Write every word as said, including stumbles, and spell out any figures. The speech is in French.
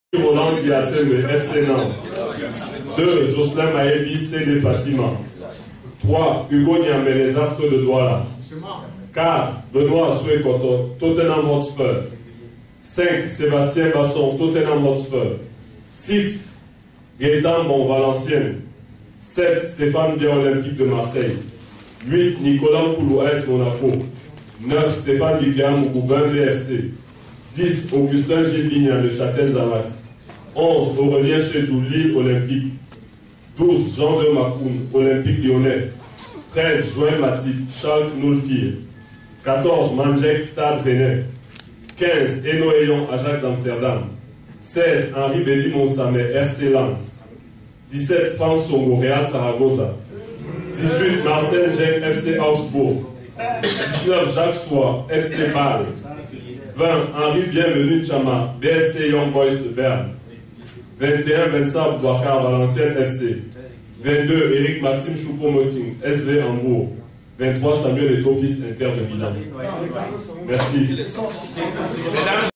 Roland Diassem, F C Nantes. deux. Jocelyn Maébi, C D Fatima. trois. Hugo Niambele, Astre de Douala. quatre. Benoît Assoué Koto, Tottenham Hotspur. cinq. Sébastien Basson, Tottenham Hotspur. six. Gaëtan Bon, Valenciennes. sept. Stéphane Bien, Olympique de Marseille. huit. Nicolas Poulou, A S Monaco. neuf. Stéphane Vivian, Mougouben, B F C. dix. Augustin Gilbignan, de Châtel-Zamax. onze. Aurélien Chedjou, Lille Olympique. douze. Jean de Macoun, Olympique Lyonnais. treize. Joël Matip, Schalke Nulfir. quatorze. Manjek, Stade Rennais. quinze. Eno Eyon, Ajax d'Amsterdam. seize. Henri Bédi Monsamé, R C Lens. dix-sept. France Songo, Real Saragossa. dix-huit. Marcel Njeng, F C Augsbourg. dix-neuf. Jacques Soie, F C Bâle. vingt. Henri Bienvenu Chama, B S C Young Boys de Berne. vingt et un. Vincent Bouakar, Valenciennes F C. vingt-deux. Éric Maxime Choupo-Moting, S V Hambourg. vingt-trois. Samuel Eto'o, fils Inter de Milan. Merci.